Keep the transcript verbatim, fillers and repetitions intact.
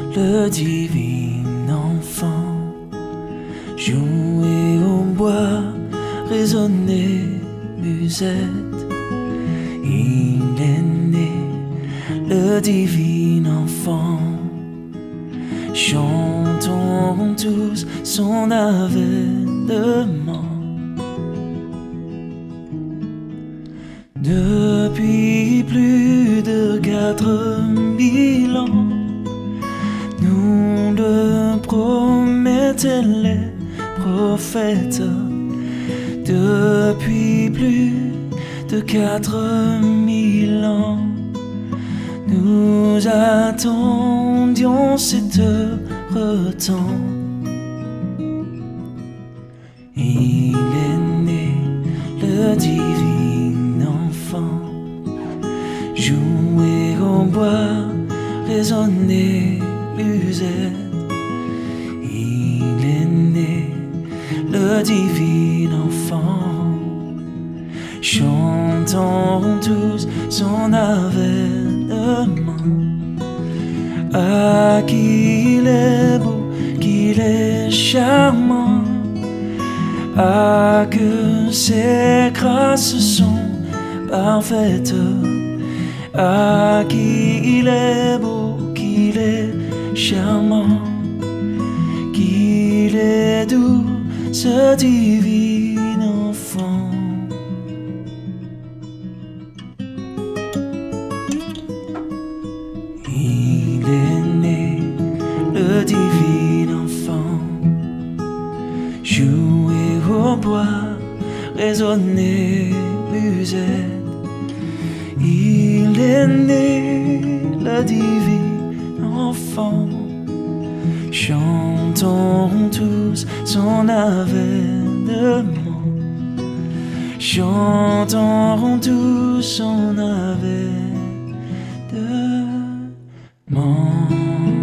le divin enfant. Jouer au bois, résonner musette. Il est né, le divin enfant. Chantons tous son avènement. Depuis plus de quatre mille ans, nous le promettaient les prophètes. Depuis plus de quatre mille ans, nous attendions cet heureux temps. Il est né, le divin enfant. Jouer au bois, résonner musette. Il est né, le divin enfant. Chantons tous son avènement. Ah, qu'il est beau, qu'il est charmant. Ah, que ses grâces sont parfaites. Ah, qu'il est beau, qu'il est charmant. Qu'il est doux, ce divin enfant. Il est né, le divin enfant. Jouer au bois, résonner musette. Il est né, le divin enfant. Chantons tous son avènement. Chantons tous son avènement.